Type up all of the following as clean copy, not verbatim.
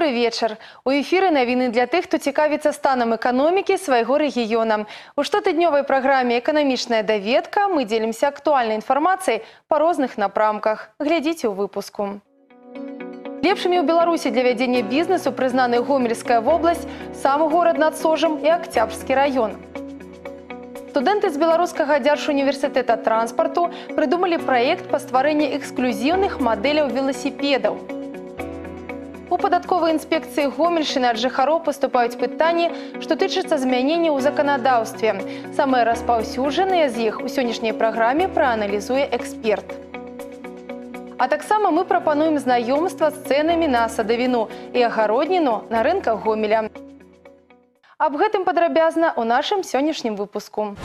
Добрый вечер. У эфіры навіны для тых, хто цікавіцца станам эканомікі свайго рэгіёна. У штотыднёвай праграме «Эканамічная даведка» мы дзелімся актуальнай інфармацыяй па розных напрамках. Глядзіце ў выпуску. Лепшымі ў Беларусі для вядзення бізнесу прызнаны Гомельская вобласць, самы горад над Сожам і Октябрьскі раён. Студэнты з Беларускага дзяржуніверсітэта транспарту прыдумалі праект па стварэнні эксклюзіўных мадэляў веласіпедаў. У падатковай інспекцыі Гомельшчыны ад жыхароў паступаюць пытанні, што тычыцца змянення ў заканадаўстве. Самыя распаўсюджаныя з іх у сённяшняй праграме прааналізуе эксперт. А таксама мы прапануем знаёмства з цэнамі на садавіну і агародніну на рынках Гомеля. Аб гэтым падрабязна ў нашым сённяшнім выпуску.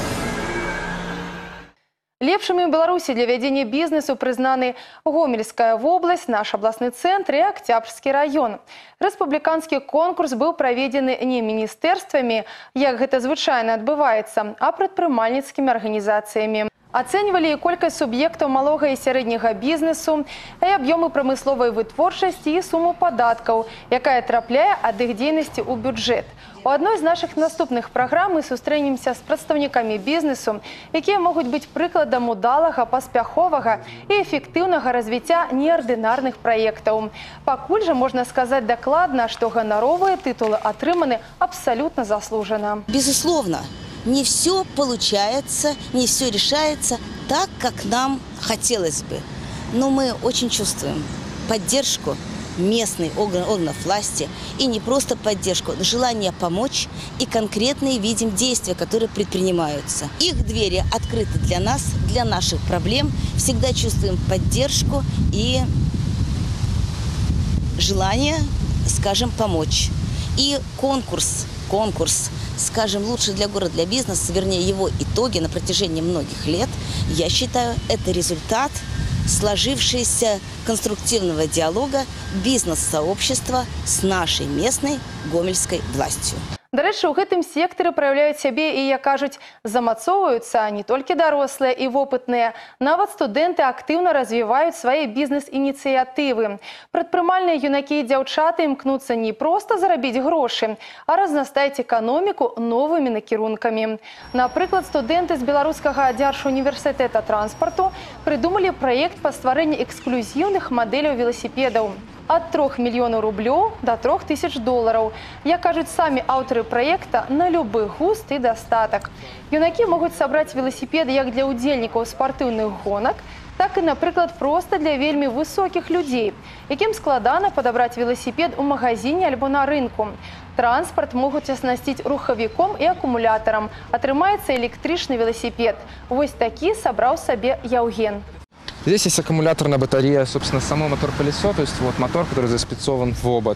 Лепшымі ў Беларусі для вядзення бізнесу прызнаны Гомельская вобласць, наш абласны цэнтр і Октябрьскі раён. Рэспубліканскі конкурс быў праведзены не міністэрствамі, як гэта звычайна адбываецца, а прадпрымальніцкімі арганізацыямі. Ацэньвалі і колькасць суб'ектаў малога і сярэдняга бізнесу, і аб'ёмы прамысловай вытворчасці і суму падаткаў, якая трапляе ад іх дзейнасці ў бюджэт. У адной з нашых наступных праграм мы сустрэнемся з прадстаўнікамі бізнесу, якія могуць быць прыкладам удалага, паспяховага і эфектыўнага развіцця неардынарных праектаў. Пакуль жа можна сказаць дакладна, што ганаровыя тытулы атрыманы абсалютна заслужана. Безусловно, не все получается, не все решается так, как нам хотелось бы. Но мы очень чувствуем поддержку местных органов власти, и не просто поддержку, но желание помочь, и конкретные видим действия, которые предпринимаются. Их двери открыты для нас, для наших проблем. Всегда чувствуем поддержку и желание, скажем, помочь. И конкурс, скажем, лучше для города, для бизнеса, вернее, его итоги на протяжении многих лет, я считаю, это результат сложившегося конструктивного диалога бизнес-сообщества с нашей местной гомельской властью. Дарэчы, у гэтым сектары праяўляюць сябе і, як кажуць, замацоўваюцца не толькі дарослыя і вопытныя. Нават студэнты актыўна развіваюць свае бізнес-ініцыятывы. Прадпрымальныя юнакі і дзяўчаты імкнуцца не проста зарабіць грошы, а разнастаіць эканоміку новымі накірункамі. Напрыклад, студэнты з Беларускага дзяржуніверсітэта транспарту прыдумалі праект па стварэнні эксклюзіўных мадэляў веласіпедаў. От 3 мільёнаў рублёў до 3000 долараў. Як кажуць самі аўтары праекта, на любы густ і дастатак. Юнакі могуць сабраць веласіпеды як для удзельнікаў спартыўных гонак, так і, напрыклад, проста для вельмі высокіх людзей, якім складана падабраць веласіпед у магазине альбо на рынку. Транспарт могуць аснасціць рухавіком і акумулятарам. Атрымаецца электрычны веласіпед. Вось такі сабраў сабе Яўген. Здесь есть аккумуляторная батарея, собственно, само мотор-колесо, то есть вот мотор, который заспецован в обод,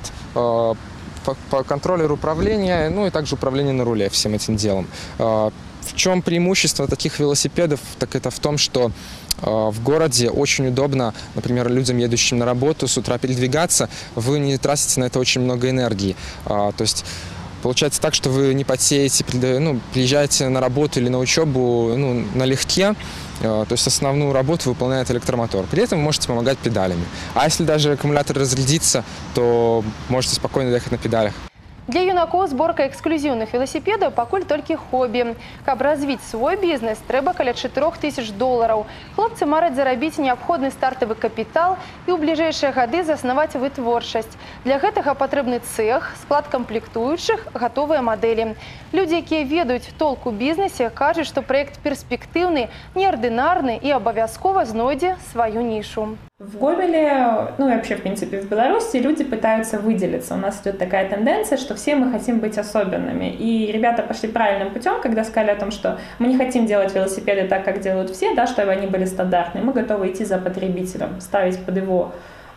по контроллеру управления, ну и также управление на руле всем этим делом. В чем преимущество таких велосипедов? Так это в том, что в городе очень удобно, например, людям, едущим на работу, с утра передвигаться, вы не тратите на это очень много энергии. То есть получается так, что вы не потеете, приезжаете на работу или на учебу налегке. То есть основную работу выполняет электромотор. При этом вы можете помогать педалями. А если даже аккумулятор разрядится, то можете спокойно доехать на педалях. Для юнакоў зборка эксклюзіўных веласіпедаў пакуль толькі хобі. Каб развіць свой бізнес, трэба каля 4000 долараў. Хлопцы мараць зарабіць неабходны стартавы капітал і ў бліжэйшыя гады заснаваць вытворчасць. Для гэтага патрэбны цэх, склад камплектуючых, гатовыя мадэлі. Людзі, якія ведаюць толк у бізнесе, кажуць, што праект перспектыўны, неардынарны і абавязкова знойдзе сваю нішу. В Гомеле, ну и вообще, в принципе, в Беларуси люди пытаются выделиться. У нас идет такая тенденция, что все мы хотим быть особенными. И ребята пошли правильным путем, когда сказали о том, что мы не хотим делать велосипеды так, как делают все, да, чтобы они были стандартные. Мы готовы идти за потребителем, ставить под его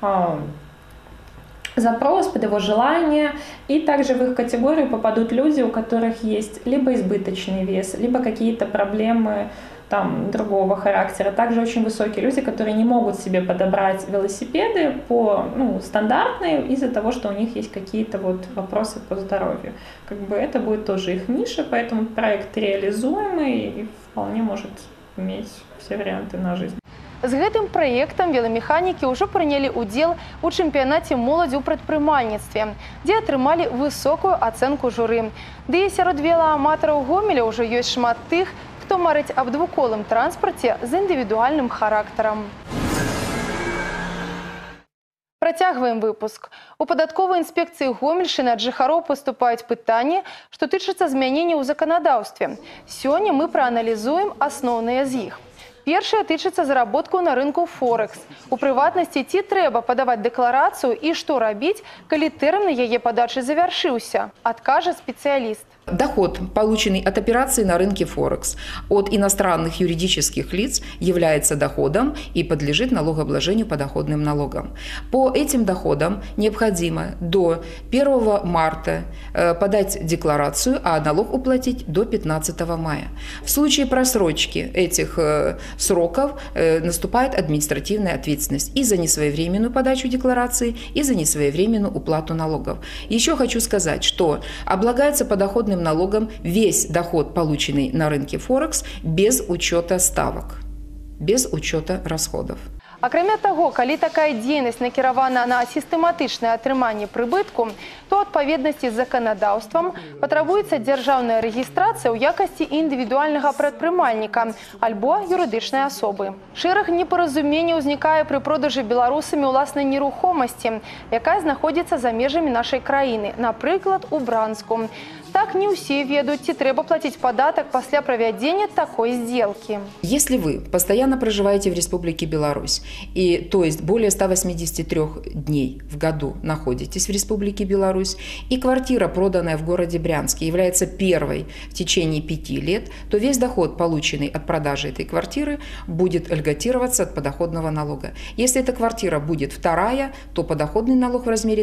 запрос, под его желание. И также в их категорию попадут люди, у которых есть либо избыточный вес, либо какие-то проблемы другого характера. Также очень высокие люди, которые не могут себе подобрать велосипеды стандартные из-за того, что у них есть какие-то вопросы по здоровью. Это будет тоже их ниша, поэтому проект реализуемый и вполне может иметь все варианты на жизнь. З гэтым праектам веламеханікі ўжо прынялі ўдзел у чэмпіянаце моладзі ў прадпрымальніцтве, дзе атрымалі высокую ацэнку журы. Ды і сярод велааматараў Гомеля ўжо ёсць шмат тых, хто марыць аб двуколым транспарце з індывідуальным характарам. Працягваем выпуск. У падатковай інспекцыі Гомельшчыны ад жыхароў паступаюць пытанні, што тычацца змянення ў заканадаўстве. Сёння мы прааналізуем асноўныя з іх. Першае тычыцца заработку на рынку Форекс. У прыватнасці, ці трэба падаваць дэкларацыю і што рабіць, калі тэрмін яе падачы завяршыўся, адкажа спецыяліст. Доход, полученный от операций на рынке Форекс от иностранных юридических лиц, является доходом и подлежит налогообложению подоходным налогом. По этим доходам необходимо до 1 марта подать декларацию, а налог уплатить до 15 мая. В случае просрочки этих сроков наступает административная ответственность и за несвоевременную подачу декларации, и за несвоевременную уплату налогов. Еще хочу сказать, что облагается подоходным налогом весь доход, полученный на рынке Форекс, без учета ставок, без учета расходов. Акрамя таго, калі такая дзейнасць накіравана на сістэматычнае атрыманне прыбытку, то адпаведнасці з заканадаўствам патрабуецца дзяржаўная рэгістрацыя ў якасці індывідуальнага прадпрымальніка альбо юрыдычнай асобы. Шэраг непаразуменняў узнікае пры продажы беларусамі ўласнай нерухомасці, якая знаходзіцца за межамі нашай краіны, напрыклад, у Бранску. Так не ўсе ведаюць, ці трэба плаціць падатак пасля правядзення такой сделки. Если вы постоянно проживаете в Республике Беларусь, и то есть более 183 дней в году находитесь в Республике Беларусь, и квартира, проданная в городе Брянске, является первой в течение 5 лет, то весь доход, полученный от продажи этой квартиры, будет льготироваться от подоходного налога. Если эта квартира будет вторая, то подоходный налог в размере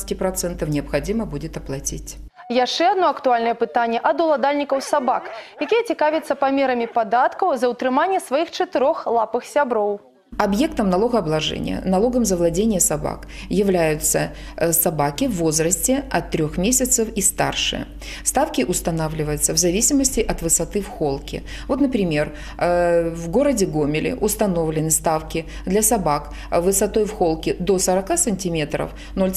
13% необходимо будет оплатить. Яшчэ одно актуальнае пытанне ад уладальнікаў сабак, якія цікавяцца памерамі падаткаў за ўтрыманне сваіх 4-лапых сяброў. Объектом налогообложения, налогом за владение собак являются собаки в возрасте от 3 месяцев и старше. Ставки устанавливаются в зависимости от высоты в холке. Вот, например, в городе Гомеле установлены ставки для собак высотой в холке до 40 сантиметров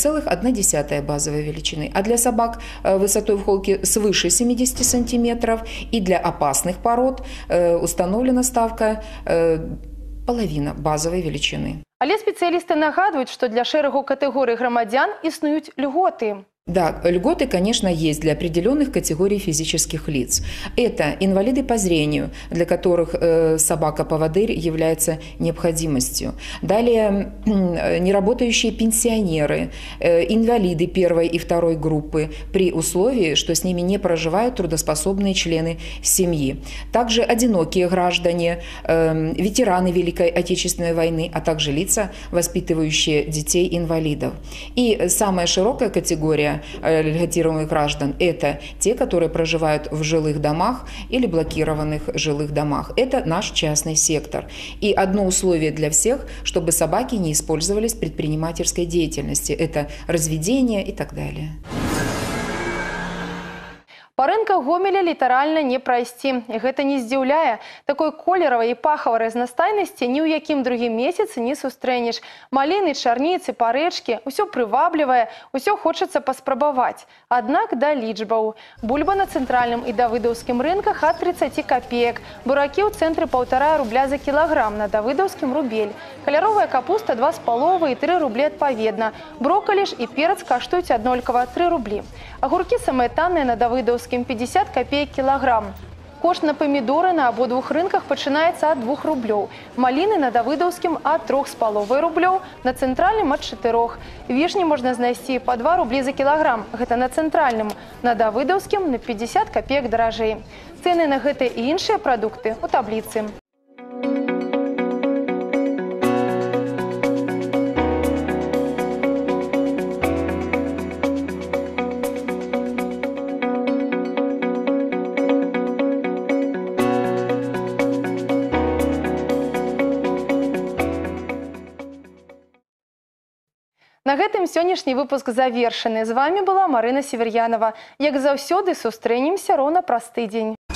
0,1 базовой величины, а для собак высотой в холке свыше 70 сантиметров и для опасных пород установлена ставка половина базовой величины. Але спецыялісты нагадваюць, што для шэрагу катэгорый грамадзян існуюць льготы. Да, льготы, конечно, есть для определенных категорий физических лиц. Это инвалиды по зрению, для которых собака-поводырь является необходимостью. Далее неработающие пенсионеры, инвалиды 1 и 2 группы, при условии, что с ними не проживают трудоспособные члены семьи. Также одинокие граждане, ветераны Великой Отечественной войны, а также лица, воспитывающие детей-инвалидов. И самая широкая категория льготируемых граждан – это те, которые проживают в жилых домах или блокированных жилых домах. Это наш частный сектор. И одно условие для всех, чтобы собаки не использовались в предпринимательской деятельности. Это разведение и так далее. Па рынках Гомеля літаральна не прайсці. Гэта не здзіўляе. Такой колеравай і пахавай разнастайнасці ні ў якім другім месяцы не сустрэнеш. Маліны, чарніцы, парэчкі – усё прываблівае, усё хочацца паспрабаваць. Аднак да лічбаў. Бульба на цэнтральным і давыдаўскім рынках ад 30 копеек. Буракі ў цэнтры 1,5 рубля за кілаграм, на давыдаўскім рубель. Каляровая капуста 2,5 і 3 рублі адпаведна. Броккалі ж і перац каштуюць аднолькава 3 рублі. Агуркі самыя танныя на давыдаўскім 50 копеек кілаграм. Кошт на памідоры на абодвух рынках пачынаецца ад 2 рублёў. Маліны на давыдаўскім ад 3,5 рублёў, на цэнтральным ад 4. Вішні можна знайсці па 2 рублі за кілаграм. Гэта на цэнтральным. На давыдаўскім на 50 копеек даражэй. Цэны на гэтыя і іншыя прадукты у табліцы. На гэтым сённяшні выпуск завершаны. З вами была Марына Север'янова. Як заўсёды, сустрэнемся роўна праз тыдзень.